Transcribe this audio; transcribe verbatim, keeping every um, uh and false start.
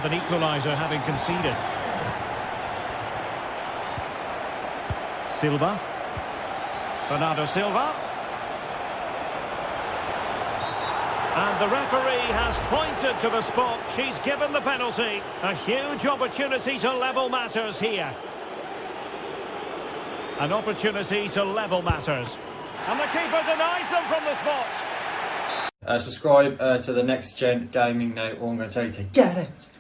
an equaliser having conceded. Silva. Bernardo Silva. And the referee has pointed to the spot. She's given the penalty. A huge opportunity to level matters here. An opportunity to level matters. And the keeper denies them from the spot. Uh, subscribe uh, to the Next Gen Gaming now. All I'm going to tell you to get it.